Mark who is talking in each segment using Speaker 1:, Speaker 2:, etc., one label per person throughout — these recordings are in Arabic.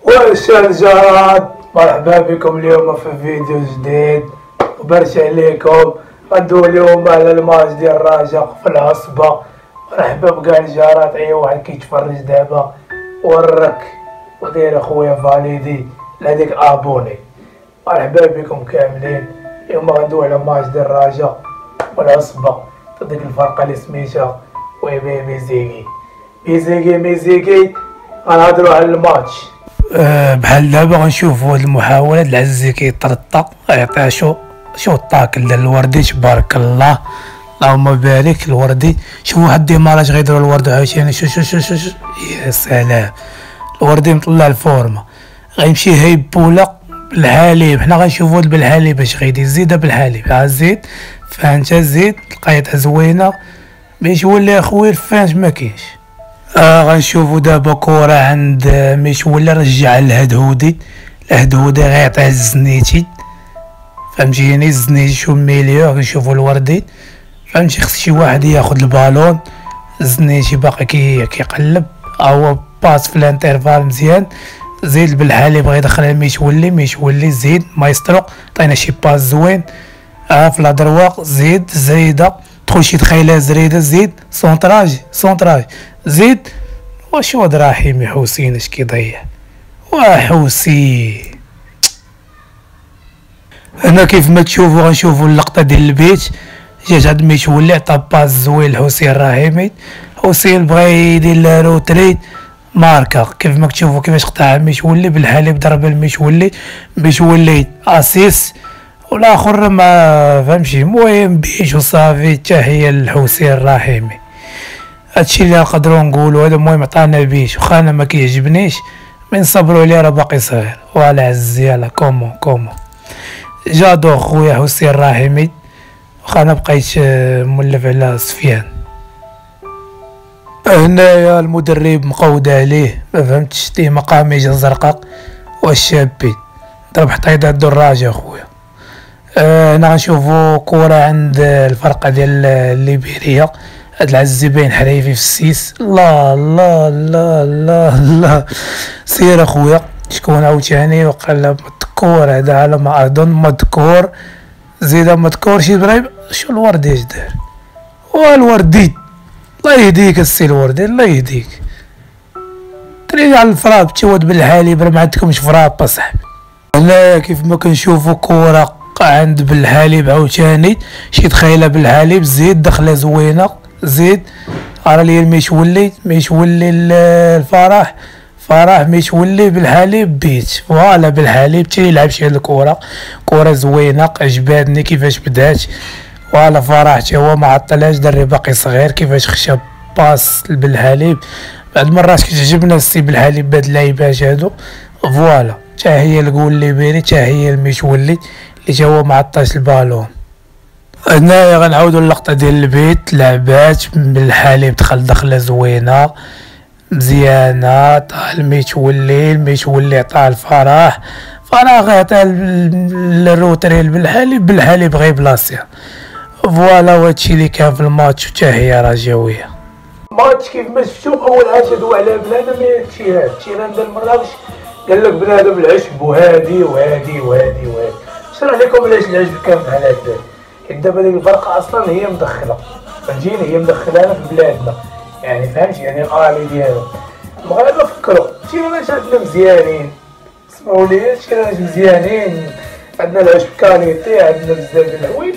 Speaker 1: والشجرات، مرحبا بكم اليوم في فيديو جديد وبرش عليكم. غندوي اليوم على الماتش ديال الرجاء في العصبة. مرحبا بكاع الجارات، اي واحد كيتفرج دابا ورك ودير اخويا فاليدي لهاديك ابوني. مرحبا بكم كاملين. اليوم غندوي على الماتش ديال الرجاء والعصبة ضد ديك الفرقة اللي سميتها ميزيكي. غنهضروا على الماتش. بحال دابا غنشوفوا هاد المحاولة العزيز كيطرطق غيعطيها شو الطاكل ديال الوردي. تبارك الله، اللهم بارك الوردي. شوفوا واحد الديماراج غيديروا الورد عاوتاني. شو يا سلام، الوردي مطلع الفورمه. غيمشي هيبوله بالحليب. حنا غنشوفوا هاد بالحليب اش غيدير. زيدها بالحليب، ها زيد فانت زيد لقيتها زوينه باش يولي اخويا الفانت ما كاينش. غنشوفوا دابا كرة عند ميشولي، رجع الهدهودي غيعطيه الزنيتي، فهمتيني؟ الزنيتي شو ميليو. كنشوفوا الوردي، فهمتي؟ خص شي واحد ياخد البالون. الزنيتي باقي كيقلب، هو باس في الانترفال مزيان. زيد بالحليب بغا يدخلها ميشولي زيد مايسترو، عطينا شي باس زوين. في الادرواق زيده دخل شي دخيله زريده. زيد سونطراج زيد. واش هاد رحيمي حسين اش كيضيع وحسين. هنا كيف ما تشوفوا غنشوفوا اللقطه ديال البيت. جات عند ميشولي عطا باس زوين لحسين الرحيمي. حسين بغا يدير لا روتري ماركا. كيف ما تشوفوا كيفاش قطع ميشولي بالحليب، ضرب ميشولي اسيس والاخر ما فهمش. المهم بيش وصافي. تحيه للحسين الرحيمي. هادشي اللي نقدروا نقولوا. هذا المهم عطانا بيش، واخا انا ما كيعجبنيش مي نصبروا عليه راه باقي صغير. وعلى عزي يلا كومون جادو خويا حسين الرحيمي، واخا انا بقيت مولف على سفيان. هنايا المدرب مقود عليه، ما فهمتش ديما قميجه زرقاء والشابين ضرب حطيده الدراجه خويا. هنا غنشوفو كرة عند الفرقة ديال ليبيريا. هاد العزيبين حريفي في السيس. الله سير اخويا. شكون عاوتاني وقال مذكور هذا على ما اظن مذكور. زيد مذكور شي ابراهيم. شو الوردي اش دار؟ والوردي الله يهديك السي الوردي، الله يهديك. تريد على الفراب تشود بالحليب، راه ما عندكمش فراب اصاحبي. هنايا كيف ما كنشوفو كرة عند بالحليب عاوتاني شي دخيله بالحليب. زيد دخله زوينه. زيد راه لي ميشولي الفرح ميشولي بالحليب بيت. فوالا بالحليب تي يلعب شي هاد الكره. كره زوينه عجباتني كيفاش بدات. فوالا فرح حتى هو ما عطلهاش، دري باقي صغير كيفاش خشى باس بالحليب. بعد مرات كتعجبنا السي بالحليب بهاد اللعيبات هادو. فوالا تحيه لكول ليبيري، تحيه لميشولي اللي تا هو معطاش البالون. هنايا غنعاودو اللقطه ديال البيت. لعبات بالحليب دخله زوينه مزيانه. طا الميشولي عطاه الفرح غيعطيه الروتريل بالحليب غير بلاصيها. فوالا وهادشي اللي كان في الماتش. وتحيه رجاويه. الماتش كيف ما شفتو اول حاجه دو على بنادم التيران ديال مراكش. قال لك بنادم العشب وهادي شرح لكم علاش العشب كان بحال هكا. حيت دابا ديك الفرقه اصلا هي مدخله، فهمتيني؟ هي مدخلانا في بلادنا، يعني فهمتي؟ يعني القالي ديالو المغاربه فكروا التيرانات عندنا مزيانين. اسمعوا لي، التيرانات مزيانين، عندنا العشب كاليتي، عندنا بزاف ديال الحوايج.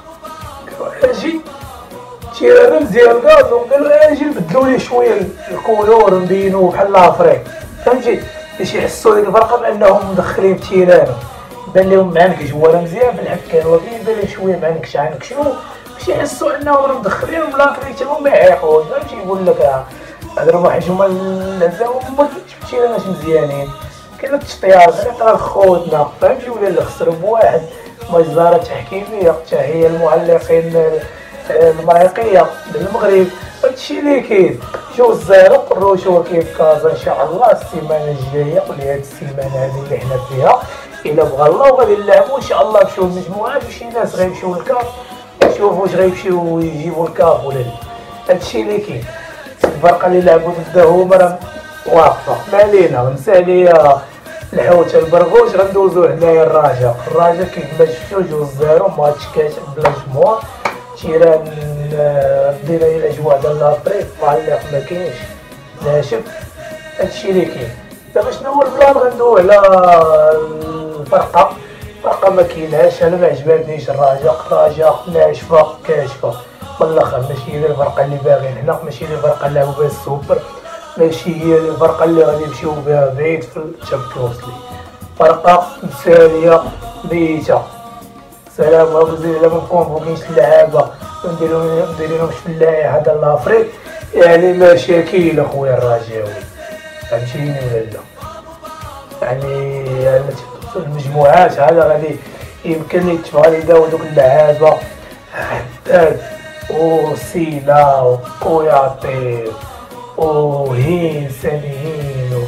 Speaker 1: اجي تيرانا مزيان كازو، قالوا اجي نبدلوا ليه شويه الكولور نبينوه بحال الافريق، فهمتي؟ باش يحسوا ديك الفرقه بانهم مدخلين في تيرانا. بان لهم معنكش هو راه مزيان في الحكايه، ولكن بان لهم شويه معنكش شنو باش يحسوا انهم راه مدخلين ولكن حتى هما ما يعيقوش، فهمتي؟ يقول لك هضروا واحد هما العزاو هما التيرانات مزيانين. كاين التشطيات راه خوتنا، فهمتي؟ ولا اللي خسروا بواحد مجزره تحكيميه. تحيه المعلقين المريقيه بالمغرب. هادشي اللي كاين. شوف الزيرو قروشو كيف كازا ان شاء الله السيمانه الجايه ولا هاد السيمانه هذه اللي حنا فيها الا بغى الله. وغادي نلعبوا ان شاء الله بشوف المجموعات وشي ناس غيمشيو للكاف يشوفوا واش غيمشيو يجيبوا الكاف ولا لا. هادشي اللي كاين. الفرقه اللي لعبوا ضده هما راه واقفه. ما علينا، نسى عليا الحوت البرغوث غندوزو هنايا الرجاء كيف ما شفتو جوج زيرو ماتش كاسح بلا جمهور. تيران بدينا الاجواء ديال لابريك معلق ما كاينش ناشف هادشي اللي كاين. دابا شنو هو البلان غندوي على الفرقه ما كايناش. انا ما عجباتنيش الرجاء ناشفه كاشفه من الاخر. ماشي هي الفرقه اللي باغيين حنا، ماشي هي الفرقه اللي لعبوا بها السوبر، ماشي هي الفرقه اللي غادي نمشيو بها بعيد في الشامبيونز ليغ. فرقه مثاليه ميته سلام. وزيد الا ما مكونفوكينش اللعابه ونديرولهمش في اللائحه ديال لافريك يعني مشاكل اخويا الرجاوي. فهمتيني ولا لا؟ يعني في المجموعات هذا غادي يمكن لي تفاليداو دوك اللعابه حداد وسيلا وكوياتي وهين ساميين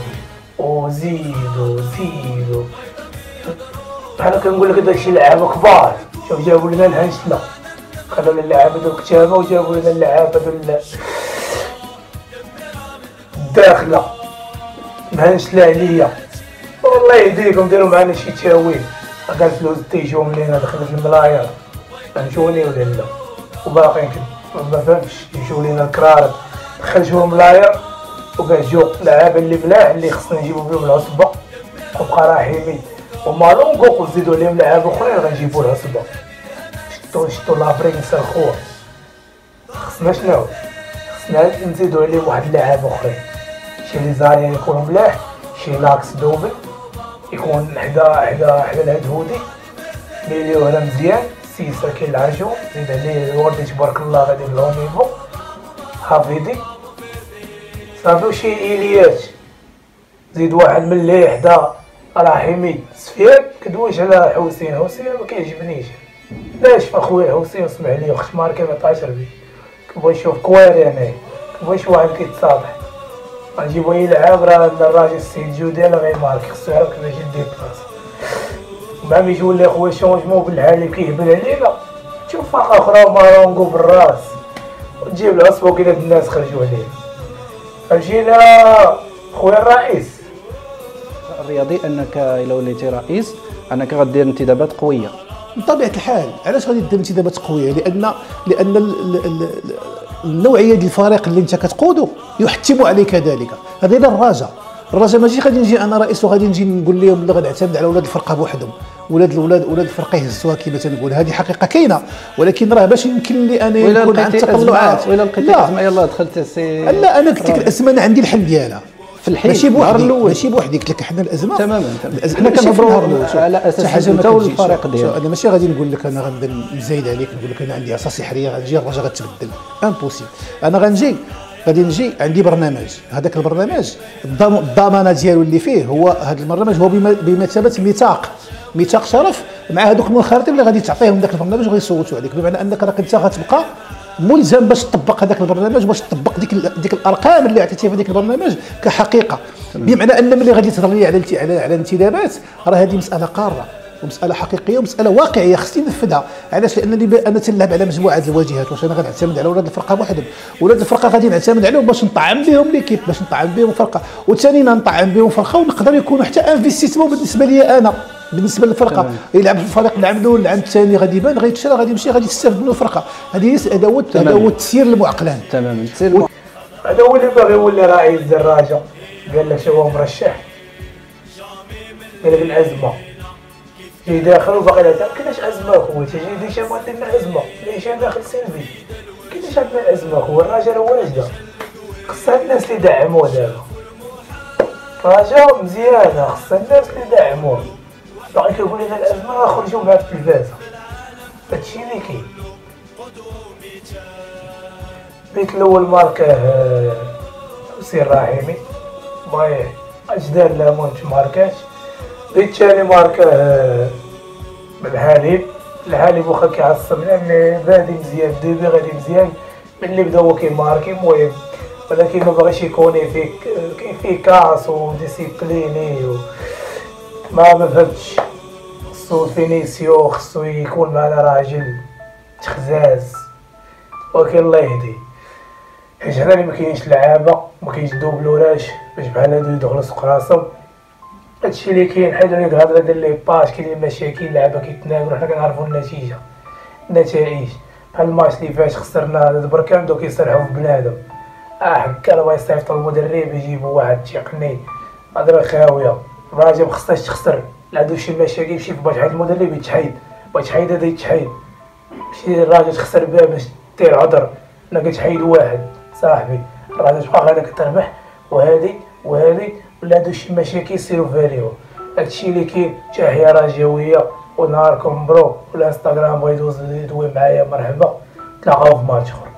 Speaker 1: وزيدو بحال كنقول لك داكشي لعابه كبار. شوف جابوا لنا الهنشله، خلوا لنا اللعابه ديال الكتابه وجابوا لنا اللعابه ديال الداخله مهنشله عليا. والله يهديكم ديروا معنا شي تاويل. هكا الفلوس تيجيهم لينا دخلت الملاير فهمتوني ولا لا؟ وباقيين ما فهمتش يجيو لينا الكرارب دخلتو الملاير وكنجيو لعابه اللي بلاح اللي خصنا نجيبو بهم العصبه وبقى رحيمي ومالونكو ونزيدو عليهم لعابه اخرين غنجيبو العصبه. شتو لابريك نسرخوه. خصنا شنو؟ خصنا نزيدو عليهم واحد اللعابه اخرين. شي لي زاريان يكونوا ملاح، شي لاكس دوبل يكون حدا الهدهودي ميليو هذا مزيان. سيسا كاين العرجو زيد عليه الوردي تبارك الله غادي لو نيفو حفيدي صافي. وشي ايليات زيد واحد من اللي حدا رحيمي سفيان. كدويش على حسين ما كيعجبنيش. لاش اخويا حسين اسمح لي خشمار كي ما طايش بيه. كنبغي نشوف كواري انايا، كنبغي شي واحد كيتصالح. غنجيبو يلعب راه الراجل السيد جودي راه غيماركي خصو يعرف كيفاش يدير بلاصه. مع ملي يجيو لي خويا شونجمون بالحالي كيهبل علينا. تشوف فرقه اخرى مارونكو بالراس وتجيب العصبه وكاين هاد الناس خرجوا عليه. فمشينا خويا الرئيس
Speaker 2: الرياضي انك الا وليتي رئيس انك غدير انتدابات قويه.
Speaker 3: بطبيعه الحال علاش غادي دير انتدابات قويه؟ لان النوعيه ديال الفريق اللي انت كتقودو يحتم عليك ذلك. هذا الرجاء ماشي غادي نجي انا رئيس وغادي نجي نقول لهم اللي غنعتمد على ولاد الفرقه بوحدهم. ولاد الفرقه يهزوها كما تنقول. هذه حقيقه كاينه، ولكن راه باش يمكن لي انا يكون عندي تطلعات.
Speaker 2: ولا لقيتي ازمه يلاه دخلت سي.
Speaker 3: لا انا قلت لك الازمه انا عندي الحل ديالها
Speaker 2: في الحين
Speaker 3: ماشي بوحدي قلت لك حنا الازمه
Speaker 2: تماما. حنا كنهضروا على اساس انت والفريق ديالك.
Speaker 3: انا ماشي غادي نقول لك انا غنبدا نزايد عليك نقول لك انا عندي عصا سحريه غنجي الرجاء غتبدل امبوسيبل. انا غادي نجي عندي برنامج. هذاك البرنامج الضمانه ديالو اللي فيه هو هذا البرنامج هو بمثابه ميثاق شرف مع هذوك المنخرطين اللي غادي تعطيهم ذاك البرنامج وغيصوتوا عليك. بمعنى انك راك انت غتبقى ملزم باش تطبق هذاك البرنامج، باش تطبق ديك الارقام اللي عطيتيها في هذاك البرنامج كحقيقه. بمعنى ان ملي غادي تهضر لي على الانتدابات راه هذه مساله قاره ومساله حقيقيه ومساله واقعيه خصني ننفذها. علاش؟ لانني انا تنلعب على مجموعه الواجهات. واش انا غنعتمد على ولاد الفرقه بوحدهم؟ ولاد الفرقه غادي نعتمد عليهم باش نطعم بهم ليكيب، باش نطعم بهم فرقه، وثانيا نطعم بهم فرقه ونقدر يكونوا حتى انفستيسمون بالنسبه لي انا. بالنسبه للفرقه يلعب في الفريق العام الاول العام الثاني غادي يبان غيتشرى غادي يمشي غادي تستافد منه الفرقه. هذا هو التسيير المعقلان
Speaker 2: تماما.
Speaker 1: هذا هو اللي باغي يولي رئيس دراجه. قال لك شو هو مرشح، قال لك الازمه جاي داخل وباقي لا كايناش ازمه اخويا. تجي ديشا ما عندنا ازمه ليش داخل سيلفي كايناش عندنا الازمه اخويا. الرجاء هو واجده خصها الناس اللي يدعموه. دابا الرجاء مزيانه خصها الناس اللي يدعموه. باقي كيقول لنا الازمه خرجوا مع التلفازه. هادشي اللي كاين. البيت الاول ماركه حسين الرحيمي باي اجداد لا مونش ماركاش. البيت الثاني ماركه الحليب واخا كيعصب لان بادي مزيان ديبي غادي مزيان من اللي بدا هو كيماركي المهم، ولكن ما باغيش يكون فيه كاس وديسيبليني ما فهمتش. خصو فينيسيو خصو يكون معنا راجل تخزاز ولكن الله يهدي. حيت هنا ما كاينش لعابه ما كاينش دوبلوراج باش بحال هادو يدخلوا سوق راسهم. هادشي اللي كاين. حيت ديك الهضره ديال لي باج كاينين مشاكل، لعبه كيتناقلوا، حنا كنعرفوا النتائج. بحال الماتش اللي فات خسرنا هذا برك بداو كيصرحوا في بنادم. هكا راه يصيفطوا المدرب يجيبوا واحد تقني هضره خاويه. الراجل مخصهاش تخسر، لا عندو شي مشاكل شي في باش حيد المدرب يتحيد، باش تحيد هذا يتحيد. ماشي الراجل تخسر بها باش دير عذر، انا كتحيد واحد صاحبي الراجل تبقى غادا كتربح وهادي ولا هادو شي مشاكل يصيروا فاليو. هادشي اللي كاين. تحيه رجاويه ونهاركم مبروك. والانستغرام بغا يدوي معايا مرحبا. تلاقاو في ماتش اخر.